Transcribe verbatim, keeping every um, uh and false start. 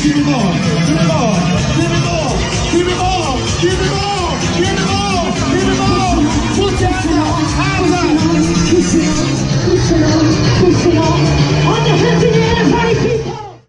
Give me more, give me more, give me more, give me more, give me more, give me more, give me more. Put your hands up, hands up. Push it on, push it on, push it on. On the hands in the air, party people.